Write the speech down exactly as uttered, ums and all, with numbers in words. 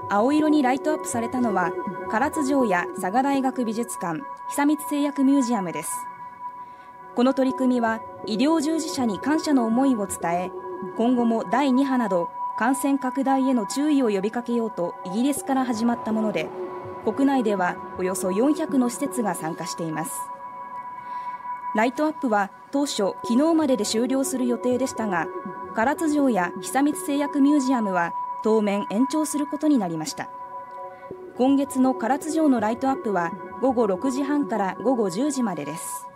青色にライトアップされたのは唐津城や佐賀大学美術館、久光製薬ミュージアムです。この取り組みは医療従事者に感謝の思いを伝え、今後もだいに波など感染拡大への注意を呼びかけようとイギリスから始まったもので、国内ではおよそよんひゃくの施設が参加しています。ライトアップは当初昨日までで終了する予定でしたが、唐津城や久光製薬ミュージアムは当面延長することになりました。今月の唐津城のライトアップは午後ろくじはんから午後じゅうじまでです。